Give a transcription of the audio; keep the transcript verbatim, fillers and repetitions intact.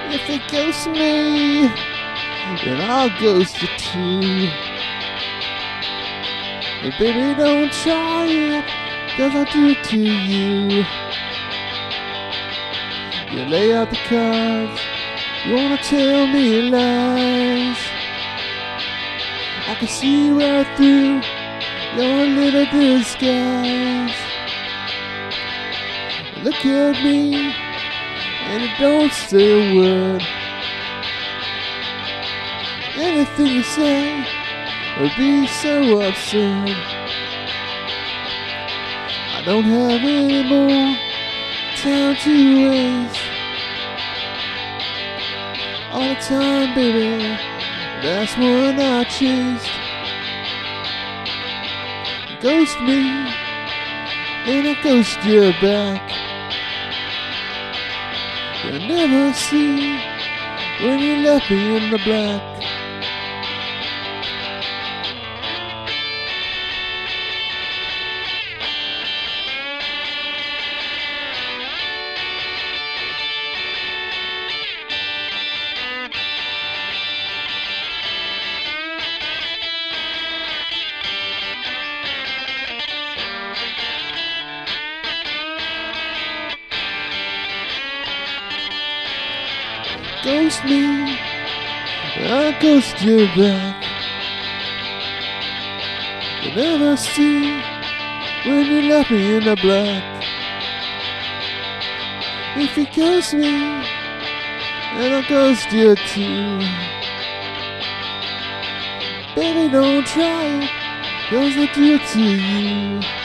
If it ghosts me, then I'll ghost you too. But baby, don't try it, 'cause I'll do it to you. You lay out the cards, you wanna tell me lies. I can see right through your little disguise. Look at me, and it don't say a word. Anything you say would be so absurd. I don't have any more time to waste. All the time, baby, that's when I chased. Ghost me, and I ghost you back. You'll never see when you left me in the black. Ghost me, I'll ghost you back. You'll never see when you left me in the black. If you ghost me, then I'll ghost you too. Baby, don't try it, 'cause I'll do it to you.